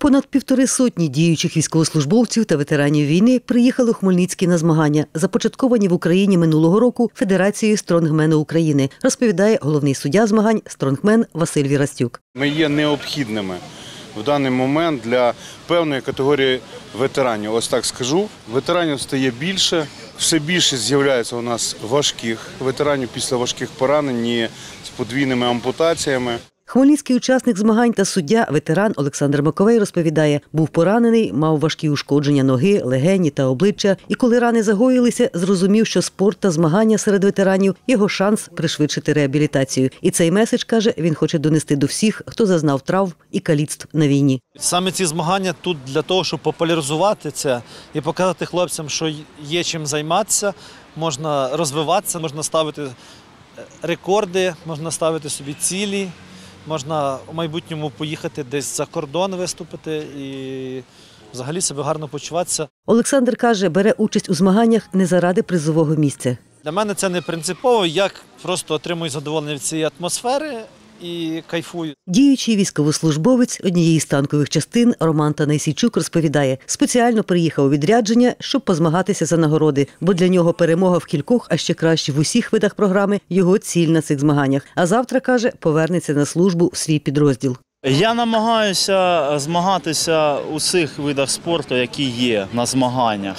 Понад 1,5 діючих військовослужбовців та ветеранів війни приїхали у Хмельницький на змагання, започатковані в Україні минулого року Федерацією стронгмену України, розповідає головний суддя змагань стронгмен Василь Вірастюк. Ми є необхідними в даний момент для певної категорії ветеранів. Ось так скажу. Ветеранів стає більше, все більше з'являється у нас важких ветеранів після важких поранень з подвійними ампутаціями. Хмельницький учасник змагань та суддя, ветеран Олександр Маковей розповідає, був поранений, мав важкі ушкодження ноги, легені та обличчя. І коли рани загоїлися, зрозумів, що спорт та змагання серед ветеранів – його шанс пришвидшити реабілітацію. І цей меседж, каже, він хоче донести до всіх, хто зазнав травм і каліцтв на війні. Саме ці змагання тут для того, щоб популяризувати це і показати хлопцям, що є чим займатися, можна розвиватися, можна ставити рекорди, можна ставити собі цілі. Можна у майбутньому поїхати десь за кордон виступити і взагалі себе гарно почуватися. Олександр каже, бере участь у змаганнях не заради призового місця. Для мене це не принципово, я просто отримую задоволення від цієї атмосфери і кайфую. Діючий військовослужбовець однієї з танкових частин Роман Танайсійчук розповідає, спеціально приїхав у відрядження, щоб позмагатися за нагороди, бо для нього перемога в кількох, а ще краще в усіх видах програми – його ціль на цих змаганнях. А завтра, каже, повернеться на службу в свій підрозділ. Я намагаюся змагатися у всіх видах спорту, які є на змаганнях.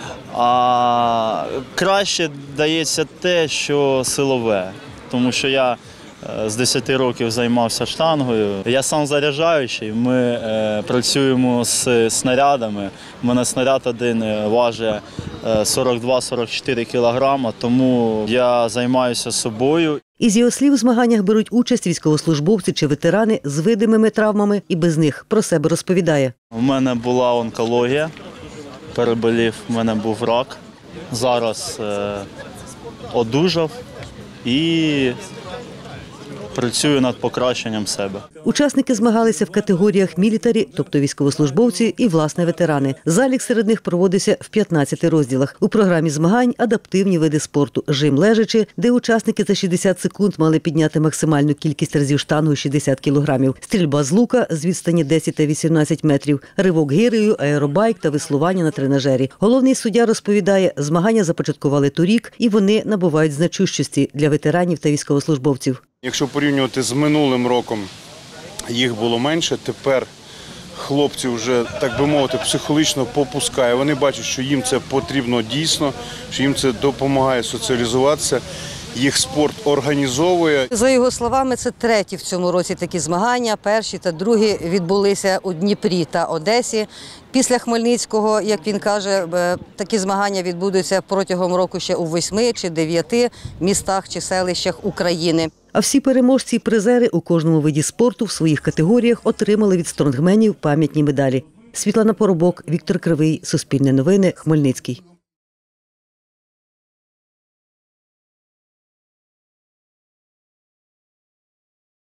А краще дається те, що силове, тому що я з 10 років займався штангою. Я сам заряджаючий, ми працюємо з снарядами. У мене снаряд один важить 42-44 кілограма, тому я займаюся собою. Із його слів, в змаганнях беруть участь військовослужбовці чи ветерани з видимими травмами і без них. Про себе розповідає. У мене була онкологія, переболів, у мене був рак. Зараз одужав і працюю над покращенням себе. Учасники змагалися в категоріях мілітарі, тобто військовослужбовці і, власне, ветерани. Залік серед них проводився в 15 розділах. У програмі змагань адаптивні види спорту. Жим лежачи, де учасники за 60 секунд мали підняти максимальну кількість разів штангу 60 кілограмів. Стрільба з лука з відстані 10 та 18 метрів. Ривок гирею, аеробайк та веслування на тренажері. Головний суддя розповідає, змагання започаткували торік, і вони набувають значущості для ветеранів та військовослужбовців. Якщо порівнювати з минулим роком, їх було менше, тепер хлопці вже, так би мовити, психологічно попускає. Вони бачать, що їм це потрібно дійсно, що їм це допомагає соціалізуватися. Їх спорт організовує. За його словами, це треті в цьому році такі змагання. Перші та другі відбулися у Дніпрі та Одесі. Після Хмельницького, як він каже, такі змагання відбудуться протягом року ще у 8 чи 9 містах чи селищах України. А всі переможці і призери у кожному виді спорту в своїх категоріях отримали від стронгменів пам'ятні медалі. Світлана Поробок, Віктор Кривий, Суспільне новини, Хмельницький.